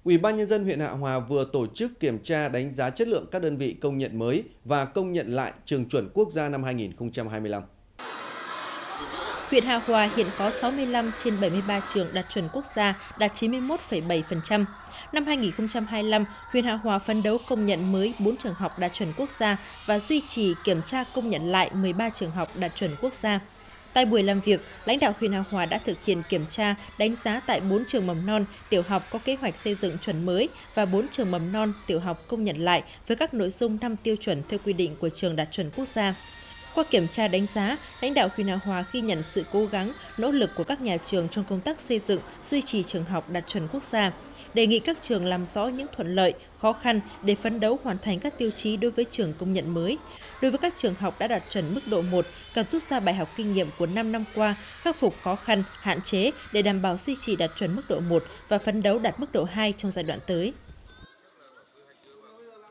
Ủy ban Nhân dân huyện Hạ Hòa vừa tổ chức kiểm tra đánh giá chất lượng các đơn vị công nhận mới và công nhận lại trường chuẩn quốc gia năm 2025. Huyện Hạ Hòa hiện có 65 trên 73 trường đạt chuẩn quốc gia, đạt 91,7%. Năm 2025, huyện Hạ Hòa phấn đấu công nhận mới 4 trường học đạt chuẩn quốc gia và duy trì kiểm tra công nhận lại 13 trường học đạt chuẩn quốc gia. Tại buổi làm việc, lãnh đạo huyện Hạ Hòa đã thực hiện kiểm tra, đánh giá tại 4 trường mầm non, tiểu học có kế hoạch xây dựng chuẩn mới và 4 trường mầm non, tiểu học công nhận lại với các nội dung 5 tiêu chuẩn theo quy định của trường đạt chuẩn quốc gia. Qua kiểm tra đánh giá, lãnh đạo huyện Hạ Hòa ghi nhận sự cố gắng, nỗ lực của các nhà trường trong công tác xây dựng, duy trì trường học đạt chuẩn quốc gia. Đề nghị các trường làm rõ những thuận lợi, khó khăn để phấn đấu hoàn thành các tiêu chí đối với trường công nhận mới. Đối với các trường học đã đạt chuẩn mức độ 1, cần rút ra bài học kinh nghiệm của 5 năm qua, khắc phục khó khăn, hạn chế để đảm bảo duy trì đạt chuẩn mức độ 1 và phấn đấu đạt mức độ 2 trong giai đoạn tới.